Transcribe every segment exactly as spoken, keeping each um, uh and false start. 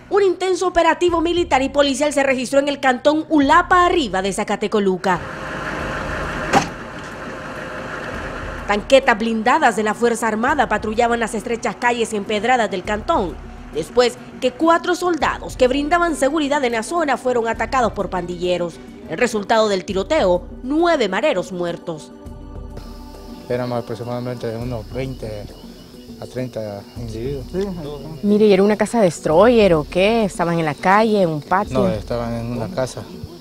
Un intenso operativo militar y policial se registró en el cantón Ulapa Arriba de Zacatecoluca. Tanquetas blindadas de la Fuerza Armada patrullaban las estrechas calles empedradas del cantón, después que cuatro soldados que brindaban seguridad en la zona fueron atacados por pandilleros. El resultado del tiroteo, nueve mareros muertos. Éramos aproximadamente de unos veinte a treinta individuos. Mire, ¿y era una casa destroyer o qué? ¿Estaban en la calle, en un patio? No, estaban en una casa.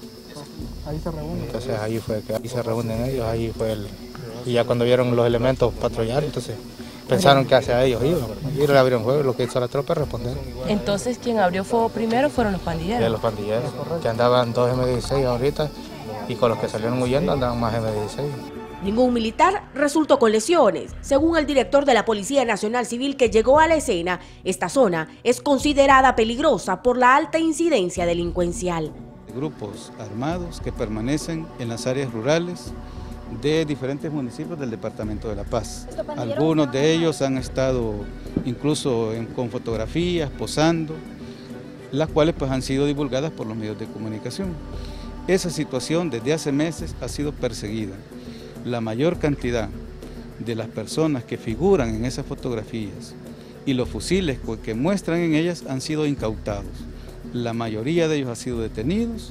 Ahí se reúnen. Entonces ahí fue que ahí se reúnen ellos, ahí fue el... Y ya cuando vieron los elementos patrullar, entonces pensaron que hacia ellos iban. Y le abrieron fuego, lo que hizo la tropa es responder. Entonces, ¿quién abrió fuego primero fueron los pandilleros? Y los pandilleros, que andaban dos eme dieciséis ahorita, y con los que salieron huyendo andaban más eme dieciséis. Ningún militar resultó con lesiones. Según el director de la Policía Nacional Civil que llegó a la escena, esta zona es considerada peligrosa por la alta incidencia delincuencial. Grupos armados que permanecen en las áreas rurales de diferentes municipios del Departamento de La Paz. Algunos de ellos han estado incluso en, con fotografías, posando, las cuales pues han sido divulgadas por los medios de comunicación. Esa situación desde hace meses ha sido perseguida. La mayor cantidad de las personas que figuran en esas fotografías y los fusiles que muestran en ellas han sido incautados. La mayoría de ellos han sido detenidos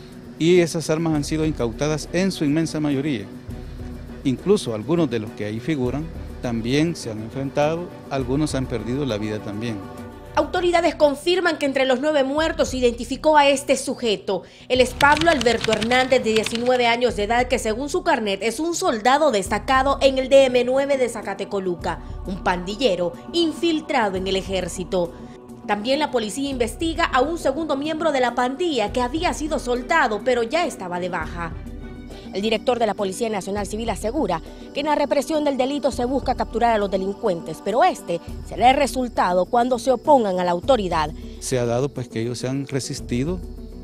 y esas armas han sido incautadas en su inmensa mayoría. Incluso algunos de los que ahí figuran también se han enfrentado, algunos han perdido la vida también. Autoridades confirman que entre los nueve muertos se identificó a este sujeto. Él es Pablo Alberto Hernández, de diecinueve años de edad, que según su carnet es un soldado destacado en el de eme nueve de Zacatecoluca, un pandillero infiltrado en el ejército. También la policía investiga a un segundo miembro de la pandilla que había sido soldado, pero ya estaba de baja. El director de la Policía Nacional Civil asegura que en la represión del delito se busca capturar a los delincuentes, pero este será el resultado cuando se opongan a la autoridad. Se ha dado pues que ellos se han resistido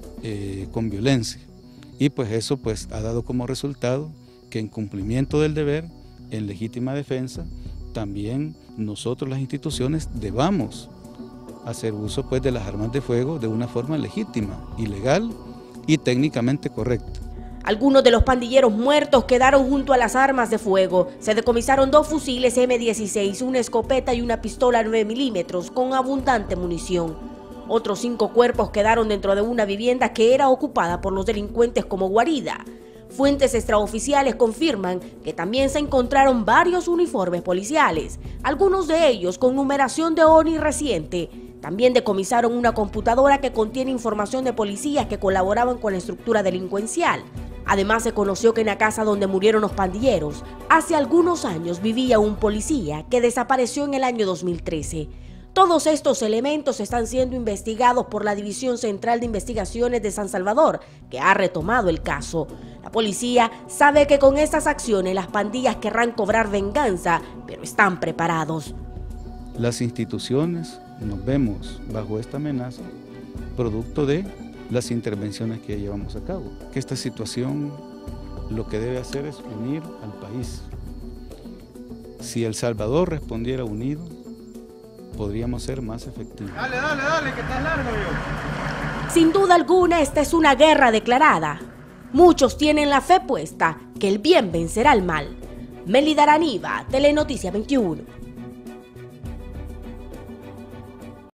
eh, con violencia y pues eso pues ha dado como resultado que en cumplimiento del deber, en legítima defensa, también nosotros las instituciones debamos hacer uso pues de las armas de fuego de una forma legítima y legal y técnicamente correcta. Algunos de los pandilleros muertos quedaron junto a las armas de fuego. Se decomisaron dos fusiles eme dieciséis, una escopeta y una pistola nueve milímetros con abundante munición. Otros cinco cuerpos quedaron dentro de una vivienda que era ocupada por los delincuentes como guarida. Fuentes extraoficiales confirman que también se encontraron varios uniformes policiales, algunos de ellos con numeración de O N I reciente. También decomisaron una computadora que contiene información de policías que colaboraban con la estructura delincuencial. Además, se conoció que en la casa donde murieron los pandilleros, hace algunos años vivía un policía que desapareció en el año dos mil trece. Todos estos elementos están siendo investigados por la División Central de Investigaciones de San Salvador, que ha retomado el caso. La policía sabe que con estas acciones las pandillas querrán cobrar venganza, pero están preparados. Las instituciones nos vemos bajo esta amenaza, producto de las intervenciones que llevamos a cabo. Que esta situación lo que debe hacer es unir al país. Si El Salvador respondiera unido, podríamos ser más efectivos. Dale, dale, dale, que está largo yo. Sin duda alguna, esta es una guerra declarada. Muchos tienen la fe puesta que el bien vencerá al mal. Melida Araniva, Telenoticia veintiuno.